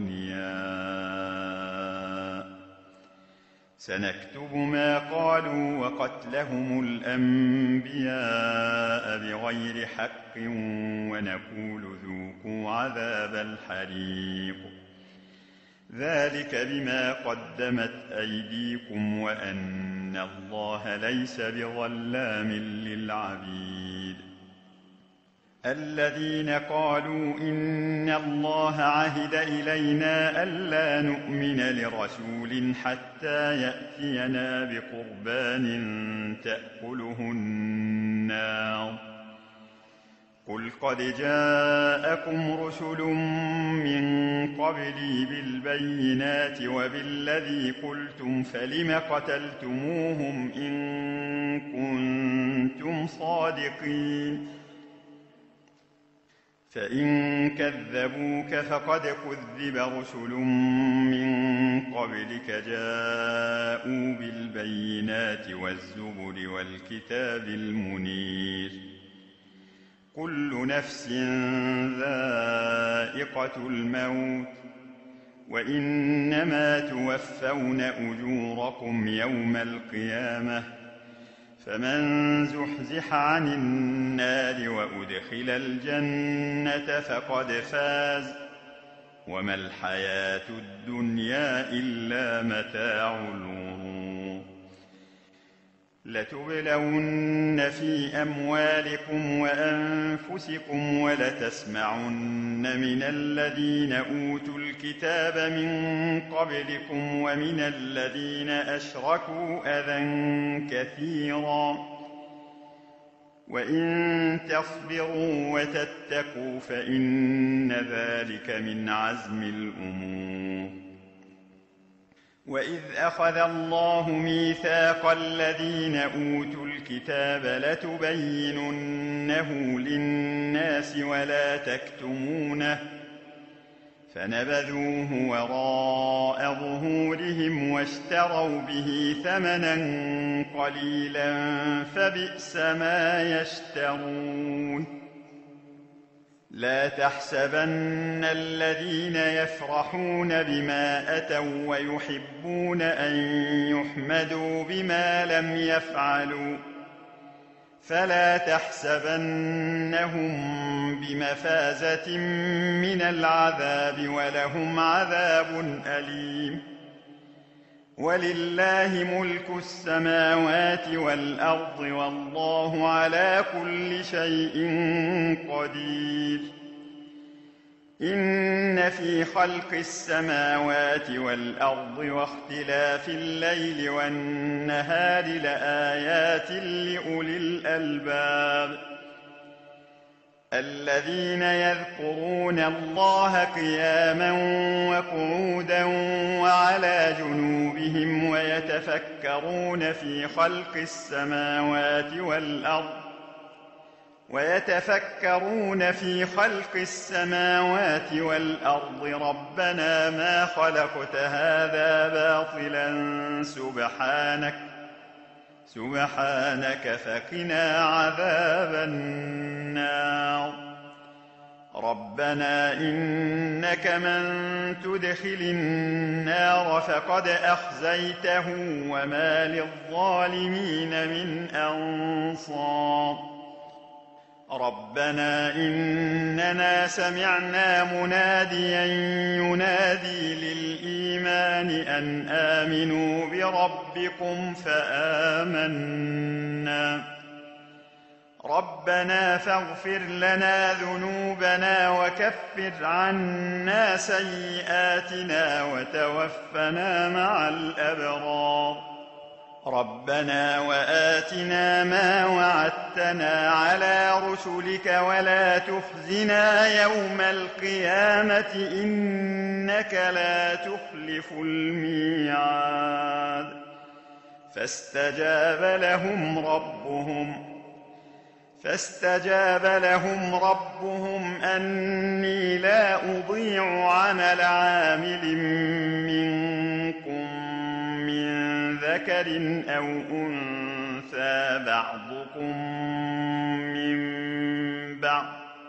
[SPEAKER 1] أغنياء، سنكتب ما قالوا وقتلهم الأنبياء بغير حق ونقول ذوقوا عذاب الحريق، ذلك بما قدمت أيديكم وأن الله ليس بظلام للعبيد. الذين قالوا إن الله عهد إلينا ألا نؤمن لرسول حتى يأتينا بقربان تأكله النار، قل قد جاءكم رسل من قبلي بالبينات وبالذي قلتم فلم قتلتموهم إن كنتم صادقين، فإن كذبوك فقد كذب رسل من قبلك جاءوا بالبينات والزبر والكتاب المنير، كل نفس ذائقة الموت وإنما توفون أجوركم يوم القيامة، فمن زحزح عن النار وأدخل الجنة فقد فاز، وما الحياة الدنيا إلا متاع الغرور. لتبلون في أموالكم وأنفسكم ولتسمعن من الذين أوتوا الكتاب من قبلكم ومن الذين أشركوا أذى كثيرا، وإن تصبروا وتتقوا فإن ذلك من عزم الأمور. وإذ أخذ الله ميثاق الذين أوتوا الكتاب لتبيننه للناس ولا تكتمونه، فنبذوه وراء ظهورهم واشتروا به ثمنا قليلا فبئس ما يشترون. لا تحسبن الذين يفرحون بما أتوا ويحبون أن يحمدوا بما لم يفعلوا، فلا تحسبنهم بمفازة من العذاب ولهم عذاب أليم. ولله ملك السماوات والأرض والله على كل شيء قدير. إن في خلق السماوات والأرض واختلاف الليل والنهار لآيات لأولي الألباب الذين يذكرون الله قياما وقعودا وعلى جنوبهم ويتفكرون في خلق السماوات والأرض ويتفكرون في خلق السماوات والأرض ربنا ما خلقت هذا باطلا سبحانك سبحانك فقنا عذاب النار. ربنا إنك من تدخل النار فقد أخزيته وما للظالمين من أنصار. ربنا إننا سمعنا مناديا ينادي للإيمان أن آمنوا بربكم فآمنا. ربنا فاغفر لنا ذنوبنا وكفر عنا سيئاتنا وتوفنا مع الأبرار. ربنا وآتنا ما وعدتنا على رسلك ولا تخزنا يوم القيامة إنك لا تخلف الميعاد فاستجاب لهم ربهم فاستجاب لهم ربهم أني لا أضيع عمل عامل منكم من ذكر أو أنثى بعضكم من بعض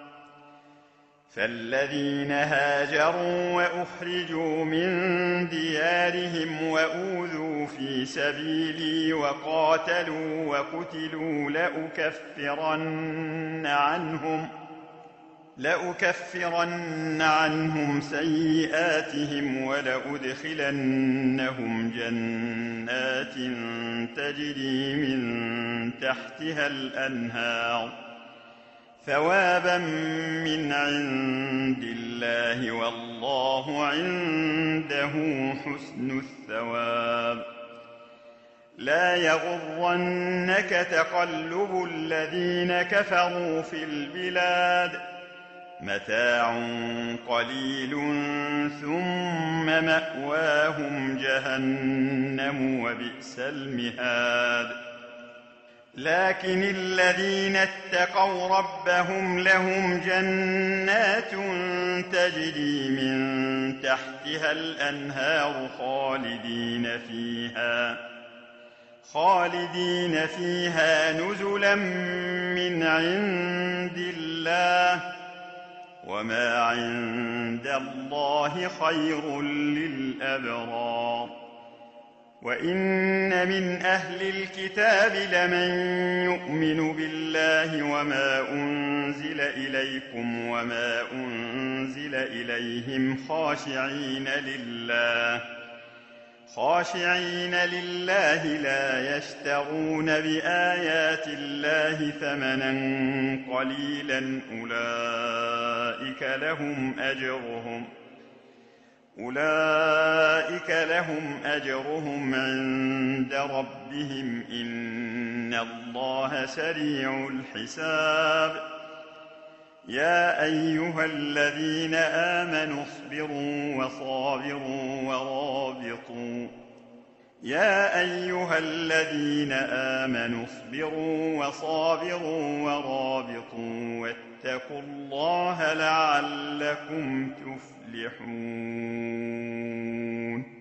[SPEAKER 1] فالذين هاجروا وأخرجوا من ديارهم وأوذوا في سبيلي وقاتلوا وقتلوا لأكفرن عنهم لأكفرن عنهم سيئاتهم ولأدخلنهم جنات تجري من تحتها الأنهار ثوابا من عند الله والله عنده حسن الثواب لا يغرنك تقلب الذين كفروا في البلاد متاع قليل ثم مأواهم جهنم وبئس المهاد لكن الذين اتقوا ربهم لهم جنات تجري من تحتها الأنهار خالدين فيها خالدين فيها نزلا من عند الله وما عند الله خير للأبرار وإن من أهل الكتاب لمن يؤمن بالله وما أنزل إليكم وما أنزل إليهم خاشعين لله خاشعين لله لا يشترون بآيات الله ثمنا قليلا أولئك لهم أجرهم أولئك لهم أجرهم عند ربهم إن الله سريع الحساب يا أيها الذين آمنوا اصبروا وصابروا ورابطوا يا أيها الذين آمنوا اصبروا وصابروا ورابطوا واتقوا الله لعلكم تفلحون